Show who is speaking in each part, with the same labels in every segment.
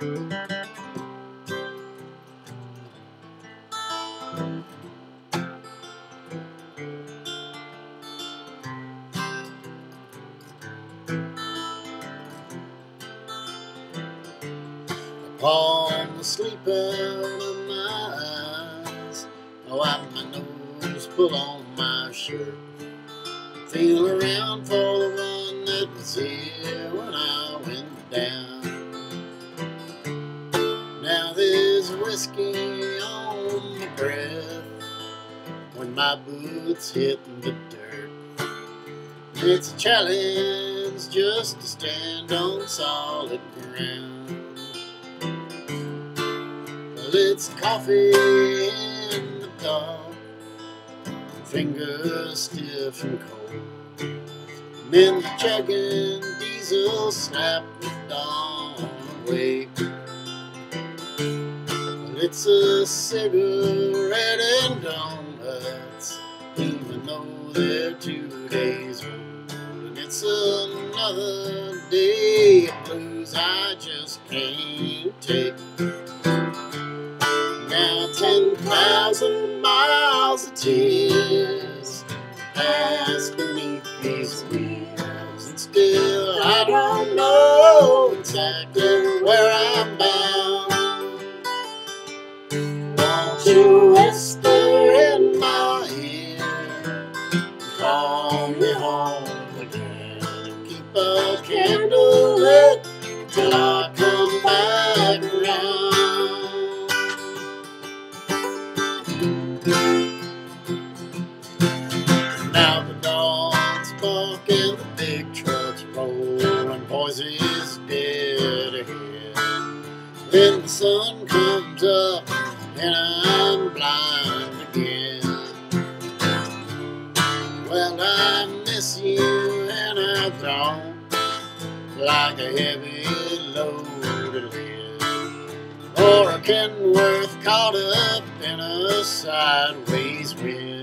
Speaker 1: Upon the sleep out of my eyes, I wipe my nose, pull on my shirt, feel around for the one that was here when I went down. Now there's whiskey on my breath when my boots hit the dirt. It's a challenge just to stand on solid ground. It's coffee in the dark, fingers stiff and cold. Men chugging diesel snap the dawn awake. It's a cigarette and donuts, even though they're 2 days old. And it's another day of blues I just can't take. Now 10,000 miles of tears pass beneath these wheels, and still I don't know exactly where I'm bound. Won't you whisper in my ear, call me home again, and keep a candle lit till I come back around. Now the dogs bark and the big trucks roll, and Boise's dead ahead. Then the sun comes up and I'm blind again. Well, I miss you and I don't, like a heavy load of lead, or a Kenworth caught up in a sideways wind.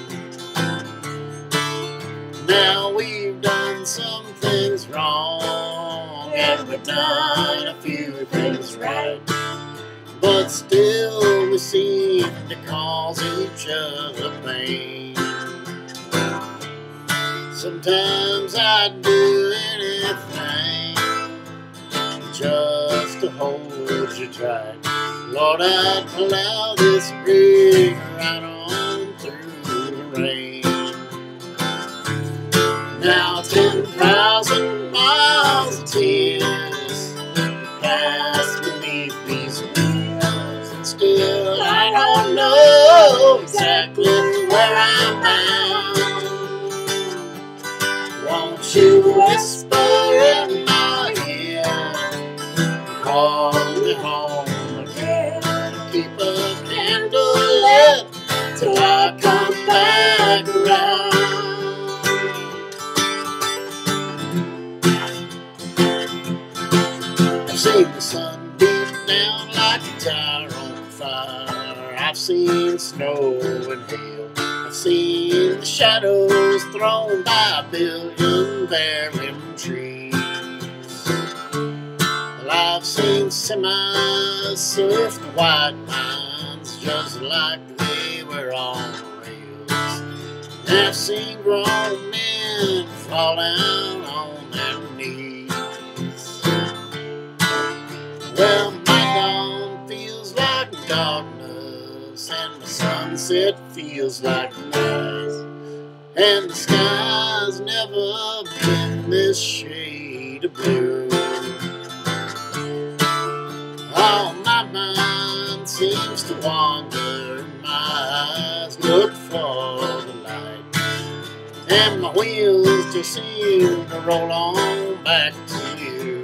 Speaker 1: Now we've done some things wrong, and we've done a few things right, but still we seem to cause each other pain. Sometimes I'd do anything just to hold you tight. Lord, I'd plow this rig right on through the rain. Now 10,000 miles of tears pass beneath these wheels, and still I don't know exactly where I'm bound. Won't you whisper in my ear, call me home again, and keep a candle lit till I come back around. I've seen the sun beat down like a tire on fire. I've seen snow and hail. I've seen the shadows thrown by a billion bearing trees. Well, I've seen semis surf the white lines just like they were on rails. And I've seen grown men fall down on their knees. Well, my dawn feels like darkness, and the sunset feels like night, and the sky's never been this shade of blue. Oh, my mind seems to wander, my eyes look for the light, and my wheels just seem to roll on back to you.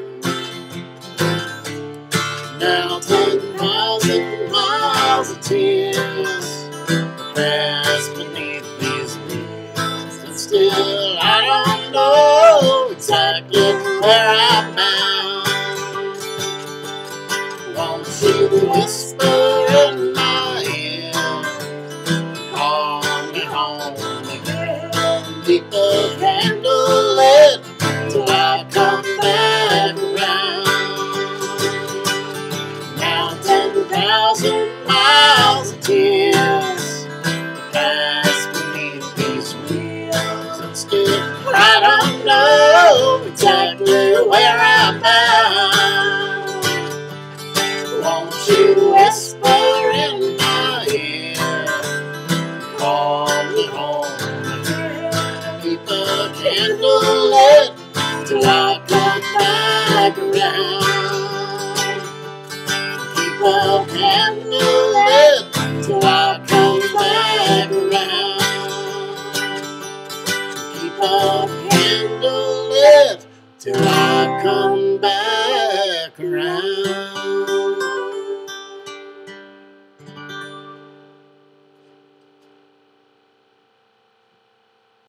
Speaker 1: Now 10,000 miles of tears pass beneath these wheels, and still I don't know exactly where I'm bound. Won't you whisper in my ear, call me home again, keep the candle lit till I come back around. don't know exactly where I'm bound. Won't you whisper in my ear, call me home again. Keep a candle lit till I come back around. Keep a candle lit till I come back around. Keep a candle lit till I come back around.